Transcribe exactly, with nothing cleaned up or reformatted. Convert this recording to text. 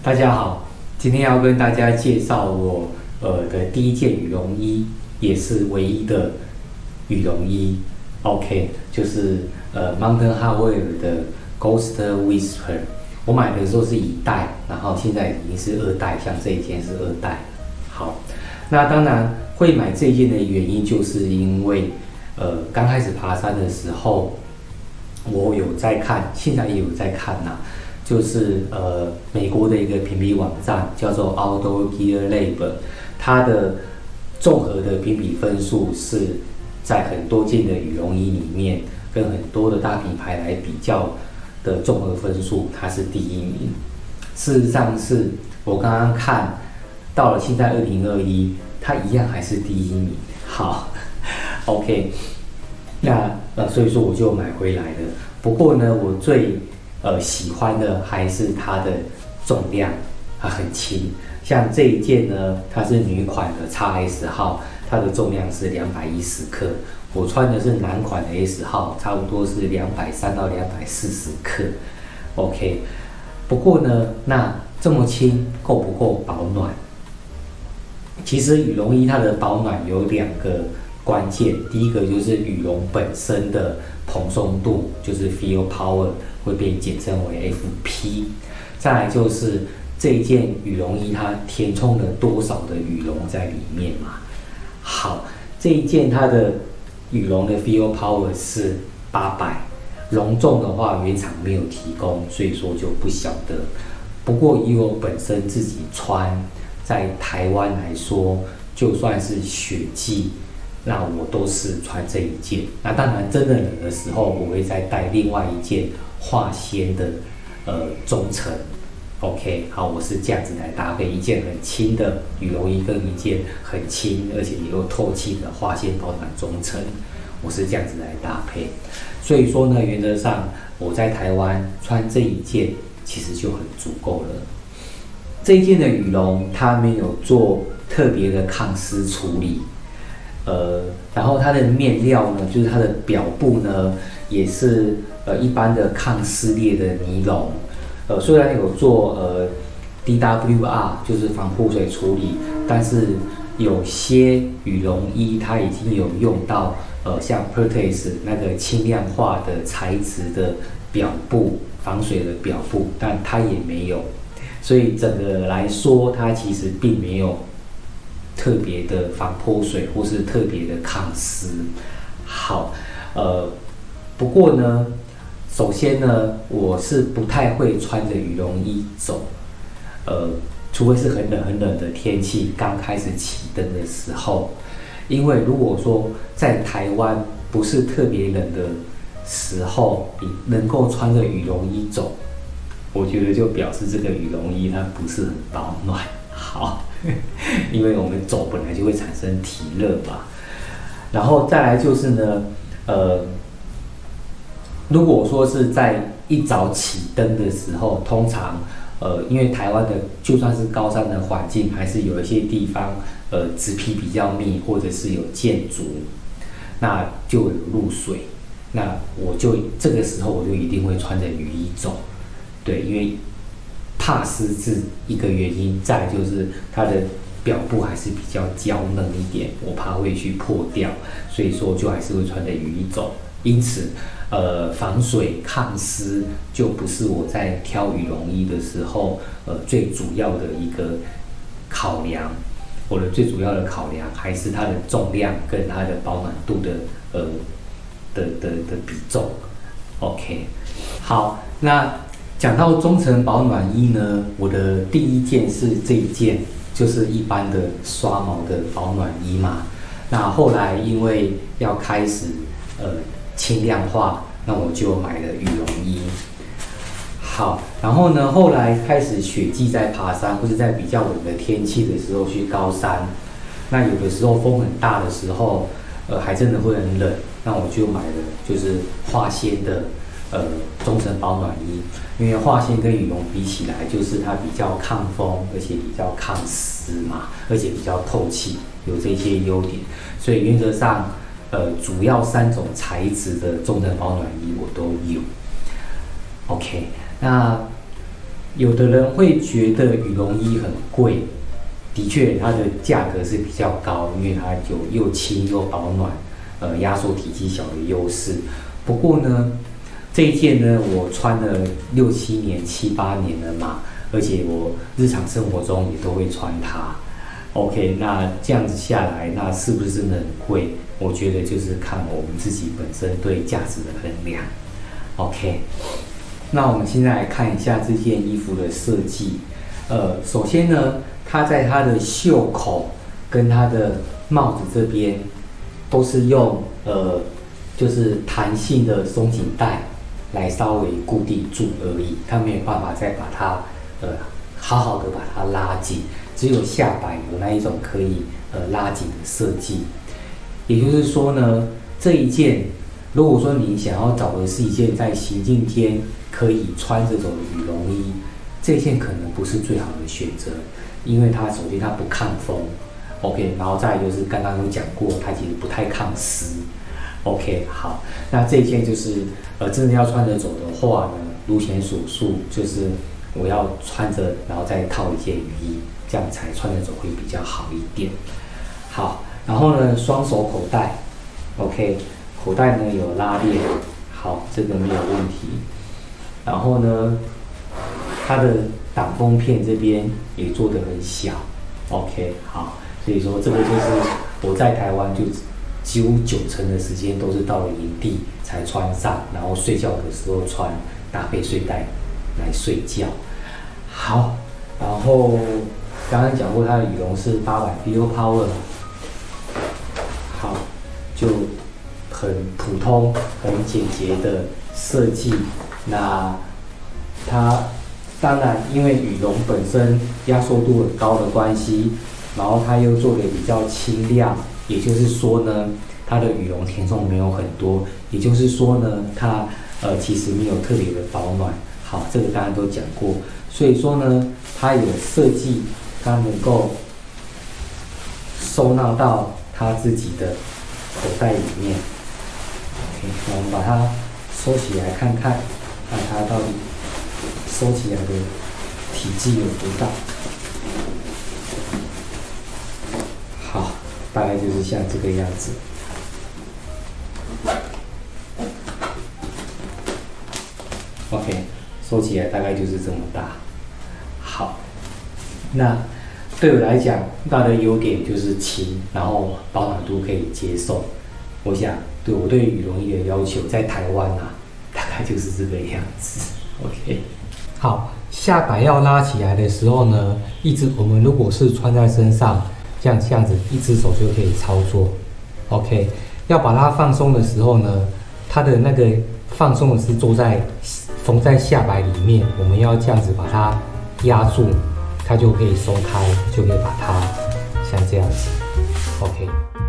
大家好，今天要跟大家介绍我呃的第一件羽绒衣，也是唯一的羽绒衣。OK， 就是呃 Mountain Hardwear 的 Ghost Whisper。我买的时候是一代，然后现在已经是二代，像这一件是二代。好，那当然会买这一件的原因，就是因为呃刚开始爬山的时候，我有在看，现在也有在看呐、啊。就是呃美国的一个评比网站叫做 Outdoor Gear Lab， 它的综合的评比分数是在很多件的羽绒衣里面，跟很多的大品牌来比较的综合分数，它是第一名。事实上是我刚刚看到了，现在二零二一，它一样还是第一名。好 ，OK， 那呃所以说我就买回来了。不过呢，我最呃，喜欢的还是它的重量，它很轻。像这一件呢，它是女款的 X S 号，它的重量是两百一十克。我穿的是男款的 S 号，差不多是两百三到两百四十克。OK， 不过呢，那这么轻够不够保暖？其实羽绒衣它的保暖有两个关键，第一个就是羽绒本身的蓬松度，就是 Feel Power。会被简称为 F P， 再来就是这一件羽绒衣它填充了多少的羽绒在里面嘛？好，这一件它的羽绒的 Feel Power 是八百，绒重的话原厂没有提供，所以说就不晓得。不过以我本身自己穿，在台湾来说，就算是雪季，那我都是穿这一件。那当然真的冷的时候，我会再带另外一件化纤的呃中层。 OK， 好，我是这样子来搭配一件很轻的羽绒衣跟一件很轻而且也有透气的化纤保暖中层，我是这样子来搭配。所以说呢，原则上我在台湾穿这一件其实就很足够了。这一件的羽绒它没有做特别的抗湿处理，呃，然后它的面料呢，就是它的表布呢，也是呃一般的抗撕裂的尼龙。呃，虽然有做呃 D W R， 就是防泼水处理，但是有些羽绒衣它已经有用到呃像 Pertex 那个轻量化的材质的表布，防水的表布，但它也没有，所以整个来说，它其实并没有特别的防泼水或是特别的抗湿。好，呃，不过呢。首先呢，我是不太会穿着羽绒衣走，呃，除非是很冷很冷的天气，刚开始起灯的时候。因为如果说在台湾不是特别冷的时候，你能够穿着羽绒衣走，我觉得就表示这个羽绒衣它不是很保暖。好，因为我们走本来就会产生体热嘛。然后再来就是呢，呃。如果说是在一早起灯的时候，通常，呃，因为台湾的就算是高山的环境，还是有一些地方，呃，植皮比较密，或者是有建筑，那就有露水。那我就这个时候我就一定会穿着雨衣走，对，因为怕湿是一个原因，再来就是它的表布还是比较娇嫩一点，我怕会去破掉，所以说就还是会穿着雨衣走。因此，呃，防水抗湿就不是我在挑羽绒衣的时候，呃，最主要的一个考量。我的最主要的考量还是它的重量跟它的保暖度的，呃，的的的比重。OK， 好，那讲到中层保暖衣呢，我的第一件是这一件，就是一般的刷毛的保暖衣嘛。那后来因为要开始，呃。轻量化，那我就买了羽绒衣。好，然后呢，后来开始雪季在爬山，或者在比较冷的天气的时候去高山，那有的时候风很大的时候，呃，还真的会很冷，那我就买了就是化纤的呃中层保暖衣，因为化纤跟羽绒比起来，就是它比较抗风，而且比较抗湿嘛，而且比较透气，有这些优点，所以原则上。呃，主要三种材质的中层保暖衣我都有。OK， 那有的人会觉得羽绒衣很贵，的确它的价格是比较高，因为它有又轻又保暖，呃，压缩体积小的优势。不过呢，这一件呢，我穿了六七年、七八年了嘛，而且我日常生活中也都会穿它。OK， 那这样子下来，那是不是真的很贵？我觉得就是看我们自己本身对价值的衡量。OK， 那我们现在来看一下这件衣服的设计。呃，首先呢，它在它的袖口跟它的帽子这边都是用呃，就是弹性的松紧带来稍微固定住而已，它没有办法再把它呃好好的把它拉紧，只有下摆有那一种可以呃拉紧的设计。也就是说呢，这一件如果说你想要找的是一件在行进间可以穿这种羽绒衣，这件可能不是最好的选择，因为它首先它不抗风 ，OK， 然后再来就是刚刚有讲过，它其实不太抗湿 ，OK， 好，那这件就是呃真的要穿着走的话呢，如前所述，就是我要穿着然后再套一件雨衣，这样才穿着走会比较好一点。好，然后呢，双手口袋 ，OK， 口袋呢有拉链，好，这个没有问题。然后呢，它的挡风片这边也做得很小 ，OK， 好，所以说这个就是我在台湾就几乎九成的时间都是到了营地才穿上，然后睡觉的时候穿，搭配睡袋来睡觉。好，然后刚刚讲过它的羽绒是八百 Bio Power， 好，就很普通、很简洁的设计。那它当然因为羽绒本身压缩度很高的关系，然后它又做的比较轻量，也就是说呢，它的羽绒填充没有很多，也就是说呢，它呃其实没有特别的保暖。好，这个刚刚都讲过，所以说呢，它有设计，它能够收纳到它自己的口袋里面。OK， 那我们把它收起来看看，看它到底收起来的体积有多大。好，大概就是像这个样子。OK， 收起来大概就是这么大。好，那对我来讲，它的优点就是轻，然后保暖度可以接受。我想，对我对羽绒衣的要求，在台湾啊，大概就是这个样子。OK， 好，下摆要拉起来的时候呢，一只我们如果是穿在身上，这样这样子，一只手就可以操作。OK， 要把它放松的时候呢，它的那个放松的是坐在缝在下摆里面，我们要这样子把它压住，它就可以松开，就可以把它像这样子。OK。